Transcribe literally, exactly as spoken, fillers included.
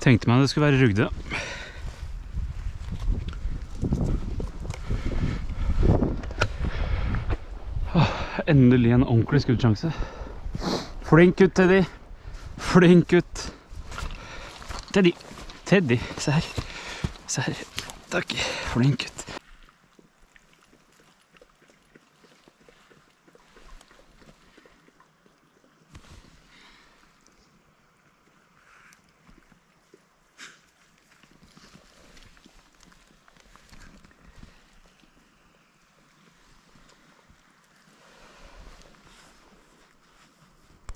Tenkte meg det skulle være rugde. Åh, endelig en ordentlig skuddsjanse. Flink ut, Teddy. Flink ut. Teddy. Teddy, se her. Se her. Takk. Flink ut.